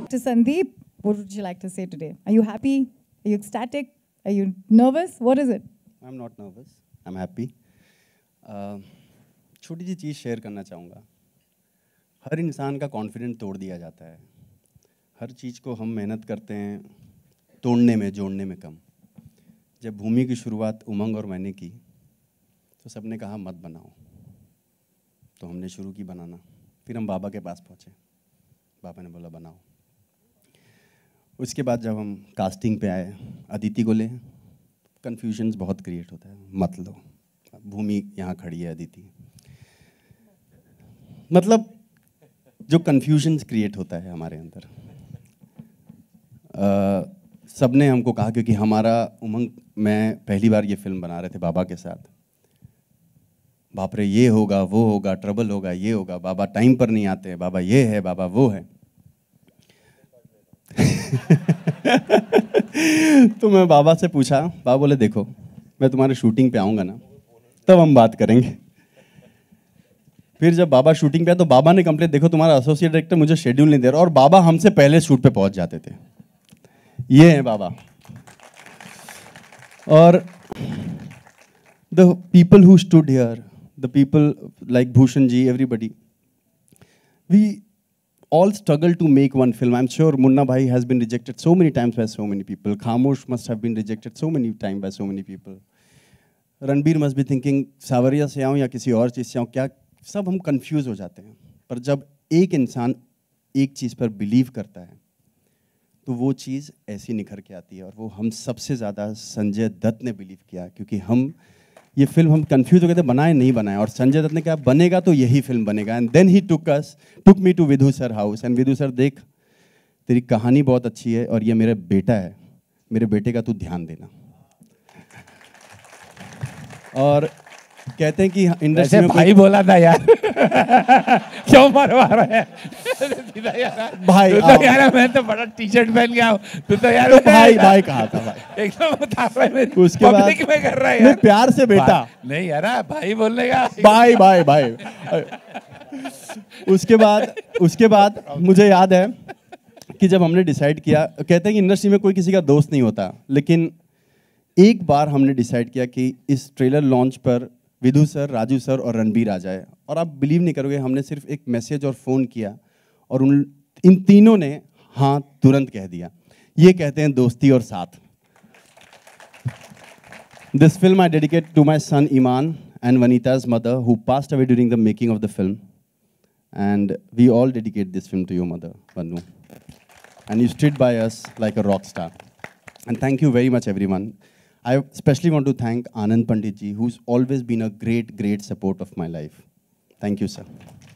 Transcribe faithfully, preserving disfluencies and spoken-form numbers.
To Sandeep, what would you like to say today? Are you happy? Are you ecstatic? Are you nervous? What is it? I'm not nervous. I'm happy. Uh, छोटी सी चीज़ share करना चाहूँगा. हर इंसान का confidence तोड़ दिया जाता है. हर चीज़ को हम मेहनत करते हैं तोड़ने में, जोड़ने में कम. जब भूमि की शुरुआत उमंग और मैंने की तो सबने कहा मत बनाओ, तो हमने शुरू की बनाना. फिर हम बाबा के पास पहुँचे, बाबा ने बोला बनाओ. उसके बाद जब हम कास्टिंग पे आए, अदिति को ले, कन्फ्यूजन्स बहुत क्रिएट होता है. मत लो, भूमि यहाँ खड़ी है, अदिति. मतलब जो कन्फ्यूजन्स क्रिएट होता है हमारे अंदर, सब ने हमको कहा, क्योंकि हमारा उमंग में पहली बार ये फिल्म बना रहे थे बाबा के साथ. बाप रे, ये होगा, वो होगा, ट्रबल होगा, ये होगा, बाबा टाइम पर नहीं आते, बाबा ये है, बाबा वो है. तो मैं बाबा से पूछा, बाबा बोले देखो मैं तुम्हारे शूटिंग पे आऊँगा ना, तब हम बात करेंगे. फिर जब बाबा शूटिंग पे आए तो बाबा ने कंप्लेंट, देखो तुम्हारा एसोसिएट डायरेक्टर मुझे शेड्यूल नहीं दे रहा, और बाबा हमसे पहले शूट पे पहुंच जाते थे. ये है बाबा. और the people who stood here, the people like Bhushan ji, everybody, we all struggle to make one film. I'm sure Munna Bhai has been rejected so many times by so many people. Khamosh must have been rejected so many times by so many people. Ranbir must be thinking, सावरिया से आऊँ या किसी और चीज़ से आऊँ, क्या, सब हम कंफ्यूज हो जाते हैं. पर जब एक इंसान एक चीज़ पर बिलीव करता है तो वो चीज़ ऐसी निखर के आती है. और वो हम सबसे ज़्यादा संजय दत्त ने बिलीव किया, क्योंकि हम ये फिल्म हम कंफ्यूज हो गए थे, बनाए नहीं बनाए, और संजय दत्त ने कहा बनेगा तो यही फिल्म बनेगा. And then he took us took me to Vidhu sir house. And Vidhu sir, देख तेरी कहानी बहुत अच्छी है और ये मेरा बेटा है, मेरे बेटे का तू ध्यान देना. और कहते हैं कि इंडस्ट्री में भाई बोला था यार. क्यों मरवा रहा है भाई? तू तो यार, मैं तो बड़ा टी शर्ट पहन के आऊँ, तू तो यार तो भाई भाई कहा था भाई. एकदम बता रहा है मेरी उसके बाद पब्लिक में कर रहा है यार. प्यार से बेटा नहीं यार, भाई बोलने का भाई भाई भाई. उसके बाद उसके बाद मुझे याद है कि जब हमने डिसाइड किया, कहते हैं कि इंडस्ट्री में कोई किसी का दोस्त नहीं होता, लेकिन एक बार हमने डिसाइड किया कि इस ट्रेलर लॉन्च पर विधु सर, राजू सर और रणबीर आ जाए. और आप बिलीव नहीं करोगे, हमने सिर्फ एक मैसेज और फ़ोन किया और उन इन तीनों ने हाँ तुरंत कह दिया. ये कहते हैं दोस्ती और साथ. This film I dedicate to my son Iman and Vanita's mother who passed away during the making of the film. And we all dedicate this film to your mother, Vanu. And you stood by us like a rock star. And thank you very much, everyone. I especially want to thank Anand Pandit ji, who's always been a great, great support of my life. Thank you, sir.